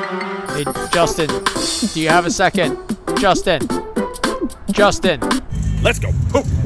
Hey, Justin, do you have a second? Justin. Let's go.